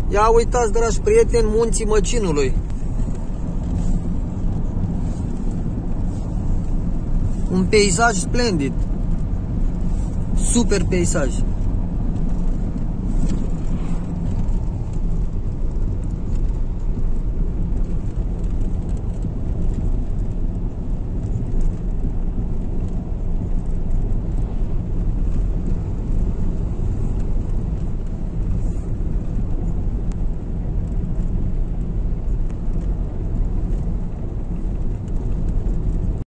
Ia uitați, dragi prieteni, Munții Măcinului. Un peisaj splendid. Super peisaj.